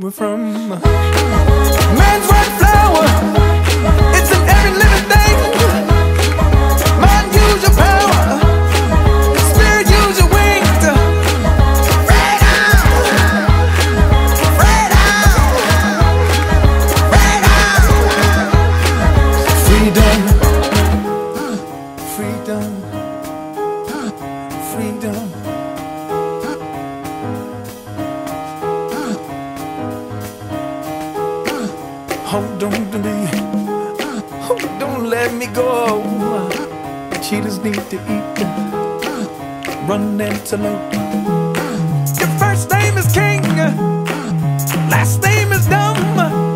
we're from. Man's white flower, it's in every living thing. Mind, use your power. Spirit, use your wings. Freedom! Freedom! Freedom! Freedom! Hold on to me, oh, don't let me go. Cheetahs need to eat, run antelope. Your first name is king, last name is dumb.